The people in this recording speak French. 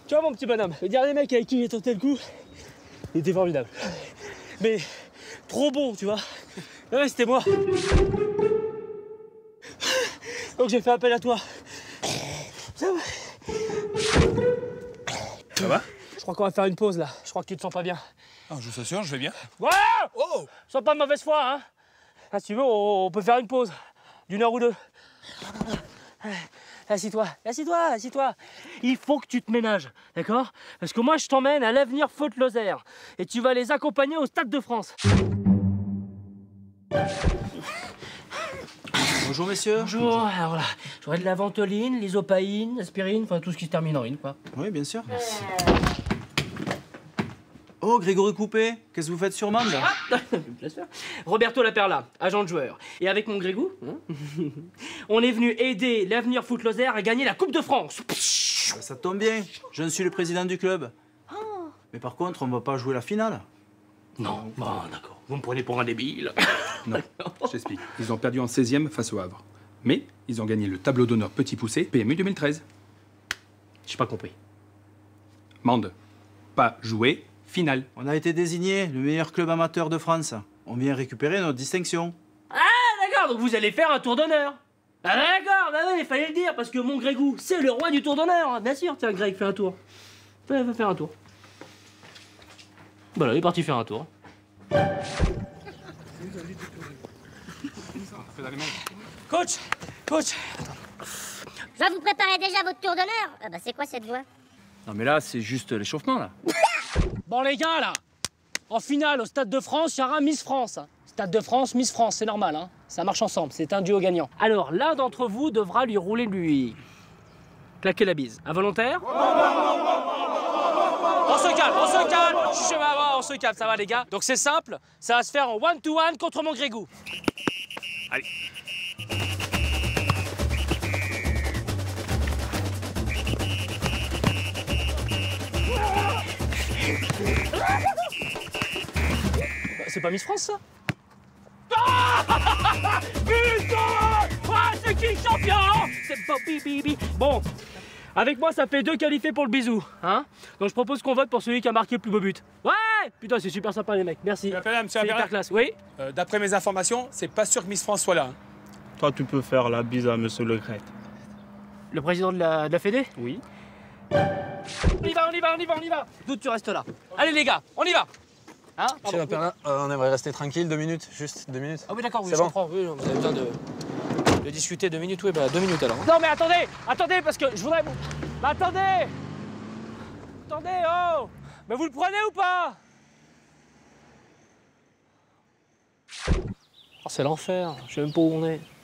Tu vois mon petit bonhomme, le dernier mec avec qui j'ai tenté le coup, il était formidable. Mais trop bon, tu vois. Ouais, c'était moi. Donc j'ai fait appel à toi. Ça va? Ça va? Je crois qu'on va faire une pause là. Je crois que tu te sens pas bien. Ah, je vous assure, je vais bien. Ouais! Oh! Sois pas de mauvaise foi, hein. Ah, si tu veux, on peut faire une pause. D'une heure ou deux. Assis-toi, assis-toi, assis-toi. Il faut que tu te ménages, d'accord? Parce que moi, je t'emmène à l'Avenir Faute-Lozère. Et tu vas les accompagner au Stade de France. Bonjour messieurs. Bonjour, alors là, j'aurais de la ventoline, l'isopaïne, l'aspirine, enfin tout ce qui se termine en ine, quoi. Oui, bien sûr. Merci. Oh, Grégory Coupé, qu'est-ce que vous faites sur Mende là? Roberto Laperla, agent de joueur. Et avec mon Grégou, on est venu aider l'Avenir Foot-Lozère à gagner la Coupe de France. Ça tombe bien, je suis le président du club. Mais par contre, on va pas jouer la finale. Non, bon, d'accord. Vous me prenez pour un débile. Non, je t'explique. Ils ont perdu en 16e face au Havre. Mais ils ont gagné le tableau d'honneur Petit Poussé PMU 2013. J'ai pas compris. Mende, pas joué, finale. On a été désigné le meilleur club amateur de France. On vient récupérer notre distinction. Ah, d'accord, donc vous allez faire un tour d'honneur. Ah, d'accord, bah oui, il fallait le dire, parce que mon Grégou, c'est le roi du tour d'honneur. Bien sûr, tiens, Greg, fais un tour. Va faire un tour. Voilà, il est parti faire un tour. Coach, coach. Je vois, vous préparez déjà votre tour d'honneur. Ah bah c'est quoi cette voix? Non mais là, c'est juste l'échauffement là. Bon les gars, là, en finale au Stade de France, il y aura Miss France. Stade de France, Miss France, c'est normal, hein. Ça marche ensemble, c'est un duo gagnant. Alors, l'un d'entre vous devra lui rouler lui... claquer la bise. Involontaire? On se calme, on se calme. On se calme, ça va les gars. Donc c'est simple, ça va se faire en one-to-one contre mon Grégou. Allez. C'est pas Miss France, ça? Ah putain! Ah, c'est qui le champion? C'est Bobby Bibi. Bon, avec moi, ça fait 2 qualifiés pour le bisou, hein? Donc je propose qu'on vote pour celui qui a marqué le plus beau but. Ouais! Putain, c'est super sympa, les mecs. Merci. Monsieur C'est hyper classe. Oui? D'après mes informations, c'est pas sûr que Miss France soit là. Hein. Toi, tu peux faire la bise à Monsieur Le Gret. Le président de la Fédé? Oui. On y va, on y va, on y va, on y va. Doute, tu restes là. Allez, les gars, on y va. Hein? Monsieur Laperla, on aimerait rester tranquille 2 minutes, juste 2 minutes. Ah oui, d'accord, oui, C'est je bon. comprends. Oui, vous avez besoin de discuter 2 minutes. Oui, bah 2 minutes alors. Non, mais attendez, attendez, parce que je voudrais... Mais attendez! Attendez, oh! Mais vous le prenez ou pas? Oh, c'est l'enfer, je sais même pas où on est.